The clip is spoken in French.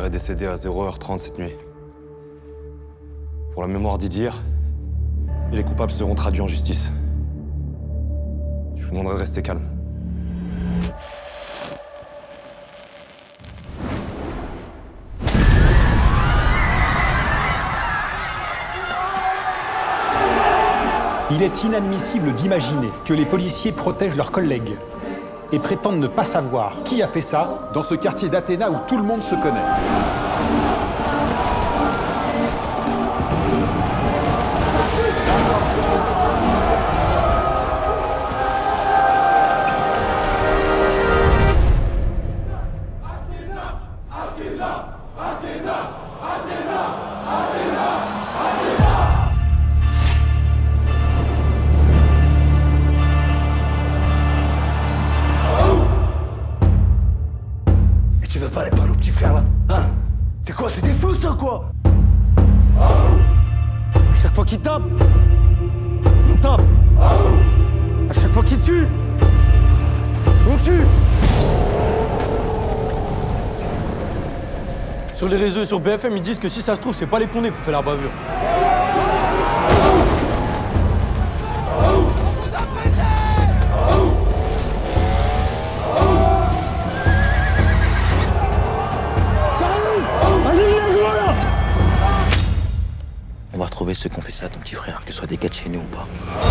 est décédé à 0h30 cette nuit. Pour la mémoire d'Idir, et les coupables seront traduits en justice. Je vous demanderai de rester calme. Il est inadmissible d'imaginer que les policiers protègent leurs collègues et prétendent ne pas savoir qui a fait ça dans ce quartier d'Athéna où tout le monde se connaît. Tu veux pas aller parler au petit frère là? Hein? C'est quoi? C'est des fous ça quoi? À chaque fois qu'il tape, on tape. À chaque fois qu'il tue, on tue. Sur les réseaux et sur BFM, ils disent que si ça se trouve, c'est pas les condés qui ont fait la bavure. On va retrouver ceux qui ont fait ça à ton petit frère, que ce soit des gars de chez nous ou pas.